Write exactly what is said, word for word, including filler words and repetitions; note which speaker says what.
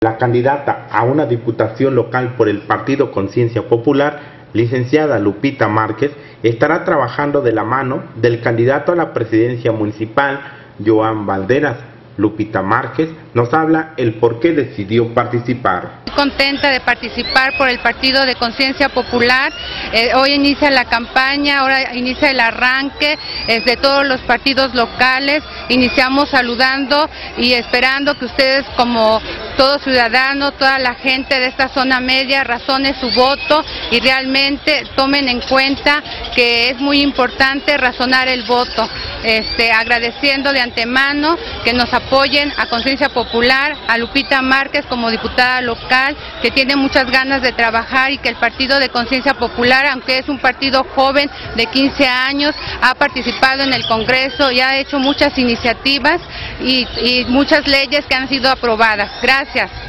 Speaker 1: la candidata a una diputación local por el Partido Conciencia Popular, licenciada Lupita Márquez, estará trabajando de la mano del candidato a la presidencia municipal, Joan Valderas. Lupita Márquez nos habla el por qué decidió participar.
Speaker 2: Estoy contenta de participar por el Partido de Conciencia Popular. Eh, hoy inicia la campaña, ahora inicia el arranque eh, de todos los partidos locales. Iniciamos saludando y esperando que ustedes, como todo ciudadano, toda la gente de esta zona media, razone su voto y realmente tomen en cuenta que es muy importante razonar el voto. Este, agradeciendo de antemano que nos apoyen a Conciencia Popular, a Lupita Márquez como diputada local, que tiene muchas ganas de trabajar, y que el Partido de Conciencia Popular, aunque es un partido joven de quince años, ha participado en el Congreso y ha hecho muchas iniciativas y, y muchas leyes que han sido aprobadas. Gracias.